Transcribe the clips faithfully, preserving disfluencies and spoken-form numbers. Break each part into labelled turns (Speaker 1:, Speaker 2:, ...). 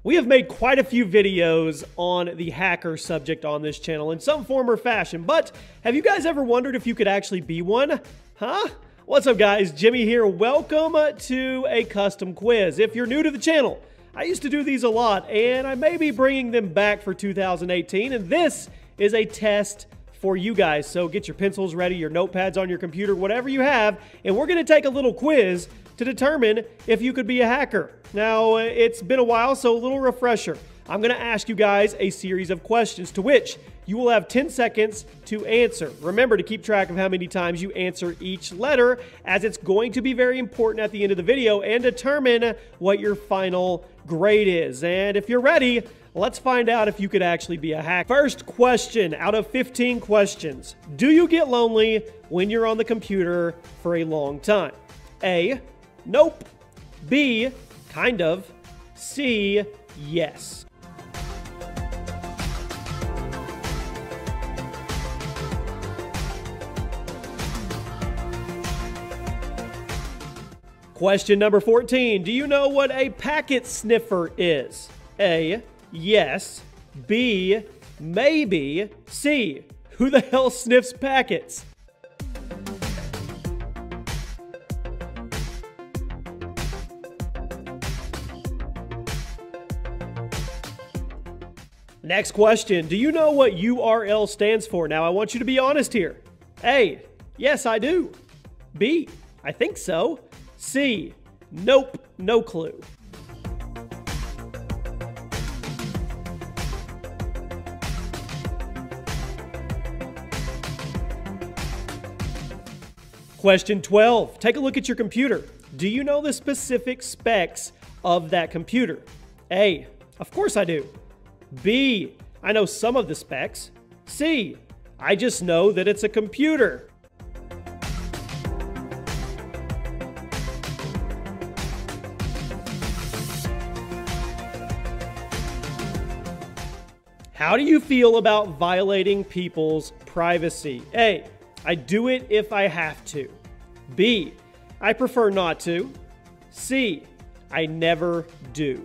Speaker 1: We have made quite a few videos on the hacker subject on this channel in some form or fashion, but have you guys ever wondered if you could actually be one? Huh? What's up guys, Jimmy here. Welcome to a custom quiz. If you're new to the channel, I used to do these a lot and I may be bringing them back for two thousand eighteen, and this is a test for you guys. So get your pencils ready, your notepads on your computer, whatever you have, and we're gonna take a little quiz to determine if you could be a hacker. Now, it's been a while, so a little refresher. I'm gonna ask you guys a series of questions to which you will have ten seconds to answer. Remember to keep track of how many times you answer each letter, as it's going to be very important at the end of the video and determine what your final grade is. And if you're ready, let's find out if you could actually be a hacker. First question out of fifteen questions. Do you get lonely when you're on the computer for a long time? A, nope. B, kind of. C, yes. Question number fourteen. Do you know what a packet sniffer is? A, yes. B, maybe. C, who the hell sniffs packets? Next question. Do you know what U R L stands for? Now, I want you to be honest here. A, yes, I do. B, I think so. C, nope, no clue. Question twelve. Take a look at your computer. Do you know the specific specs of that computer? A, of course I do. B, I know some of the specs. C, I just know that it's a computer. How do you feel about violating people's privacy? A, I do it if I have to. B, I prefer not to. C, I never do.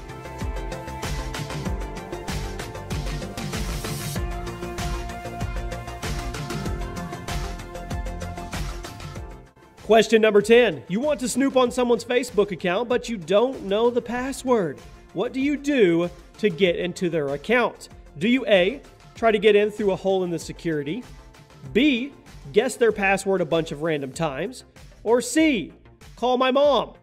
Speaker 1: Question number ten. You want to snoop on someone's Facebook account, but you don't know the password. What do you do to get into their account? Do you A, try to get in through a hole in the security? B, guess their password a bunch of random times? Or C, call my mom?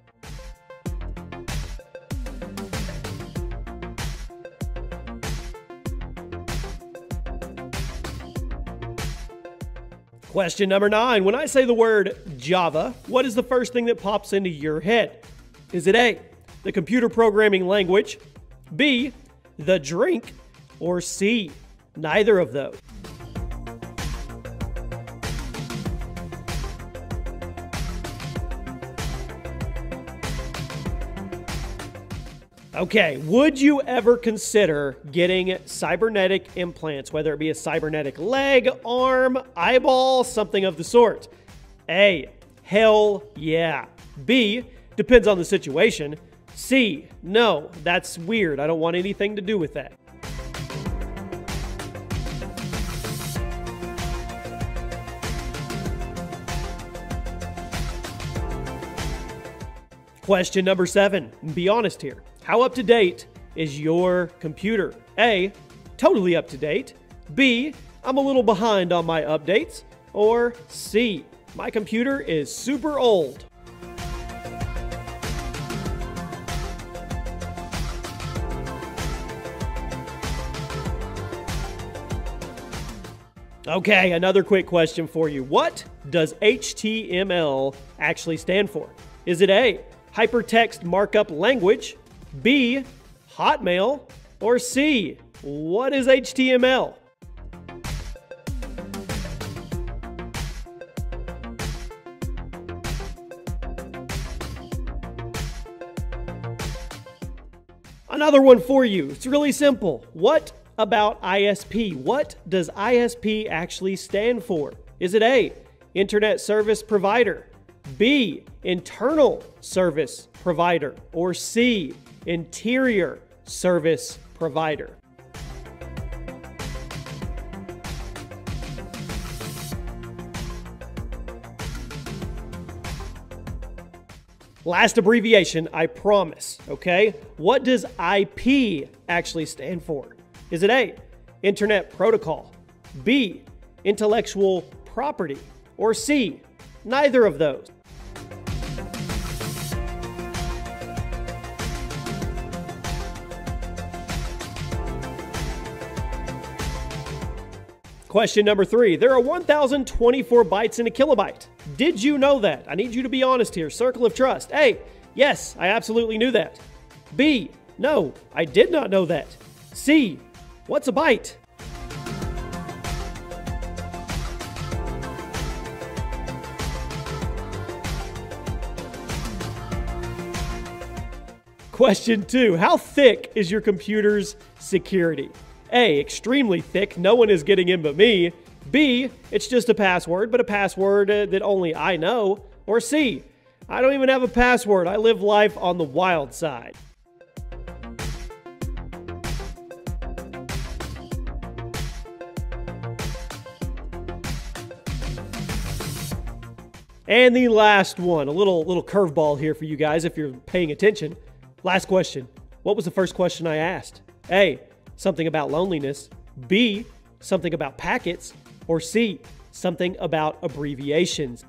Speaker 1: Question number nine. When I say the word Java, what is the first thing that pops into your head? Is it A, the computer programming language? B, the drink? Or C, neither of those? Okay, would you ever consider getting cybernetic implants, whether it be a cybernetic leg, arm, eyeball, something of the sort? A, hell yeah. B, depends on the situation. C, no, that's weird. I don't want anything to do with that. Question number seven. Be honest here. How up to date is your computer? A, totally up to date. B, I'm a little behind on my updates. Or C, my computer is super old. Okay, another quick question for you. What does H T M L actually stand for? Is it A, hypertext markup language? B, Hotmail? Or C, what is H T M L? Another one for you. It's really simple. What about I S P? What does I S P actually stand for? Is it A, Internet Service Provider? B, Internal Service Provider? Or C, Interior service provider. Last abbreviation, I promise, okay? What does I P actually stand for? Is it A, Internet Protocol, B, Intellectual Property, or C, neither of those? Question number three. There are one thousand twenty-four bytes in a kilobyte. Did you know that? I need you to be honest here. Circle of trust. A, yes, I absolutely knew that. B, no, I did not know that. C, what's a byte? Question two. How thick is your computer's security? A, extremely thick, no one is getting in but me. B, it's just a password, but a password uh, that only I know. Or C, I don't even have a password, I live life on the wild side. And the last one, a little, little curveball here for you guys if you're paying attention. Last question. What was the first question I asked? A, something about loneliness. B, something about packets. Or C, something about abbreviations.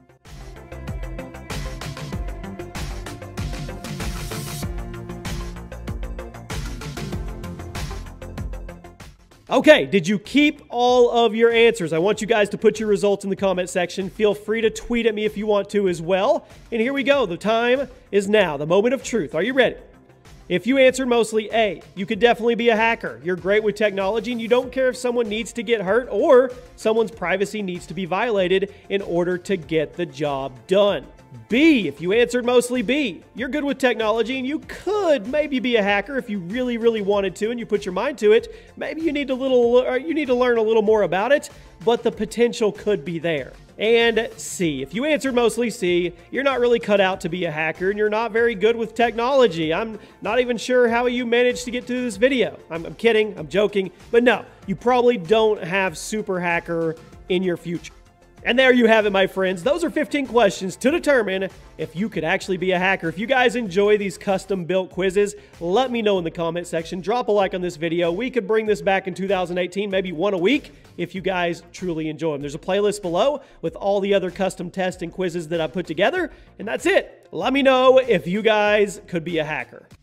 Speaker 1: Okay, did you keep all of your answers? I want you guys to put your results in the comment section. Feel free to tweet at me if you want to as well. And here we go. The time is now, the moment of truth. Are you ready? If you answered mostly A, you could definitely be a hacker. You're great with technology and you don't care if someone needs to get hurt or someone's privacy needs to be violated in order to get the job done. B, if you answered mostly B, you're good with technology and you could maybe be a hacker if you really, really wanted to and you put your mind to it. Maybe you need a little, or you need to learn a little more about it, but the potential could be there. And C, if you answered mostly C, you're not really cut out to be a hacker and you're not very good with technology. I'm not even sure how you managed to get to this video. I'm, I'm kidding, I'm joking, but no, you probably don't have super hacker in your future. And there you have it, my friends. Those are fifteen questions to determine if you could actually be a hacker. If you guys enjoy these custom-built quizzes, let me know in the comment section. Drop a like on this video. We could bring this back in two thousand eighteen, maybe one a week, if you guys truly enjoy them. There's a playlist below with all the other custom tests and quizzes that I put together, and that's it. Let me know if you guys could be a hacker.